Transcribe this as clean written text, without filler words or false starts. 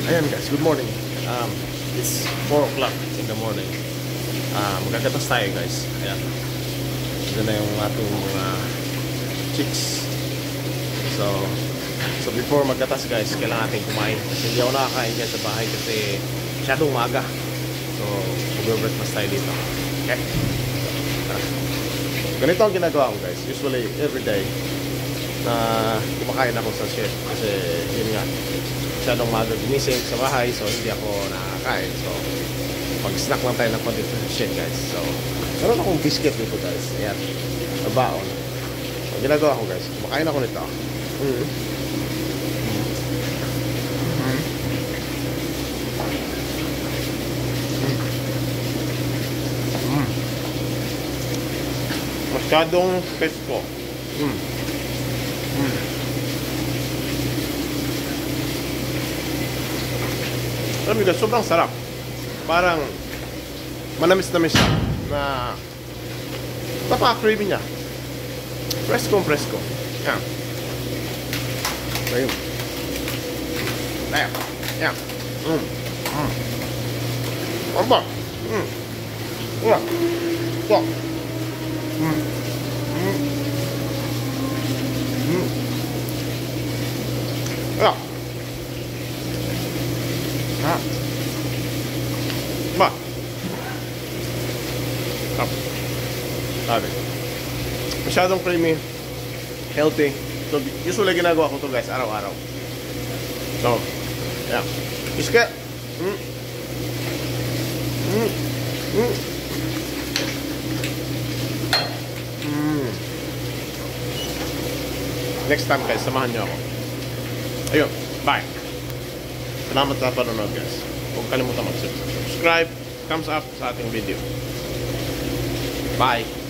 Ayan guys, good morning. It's 4 o'clock in the morning. Magkagatas tayo guys. Ayan. Ito na yung ating mga chicks. So before maggatas guys, kailangan natin kumain. Kasi hindi ako nakakain dyan sa bahay kasi masyadong maaga. So mag-breakfast tayo dito. Okay? Ganito ang ginagawa ko guys. Usually everyday na kumakain ako sa chef. Kasi yun nga, masyadong maaga gumising sa bahay, so hindi ako nakakain. So mag-snack lang tayo ng konti sa chef guys. So meron akong biscuit dito guys. Ayan, nabaon. So ginagawa ko guys, kumakain ako nito. Masyadong pesto. Alam mo guys, sobrang sarap. Parang manamis-namis siya na napaka-creamy niya. Presko. Yan. Ayun. Ayan. Yan. Ano ba? Wala. Ito. Wala. Ba? Sabi. Masyadong creamy, healthy. So usually ginagawa ko to guys araw-araw. So, yeah. Biscuit. Next time guys, samahan niyo ako. Ayun, bye. Salamat sa panonood guys. Huwag kalimutan mag-subscribe, thumbs up sa ating video. Bye.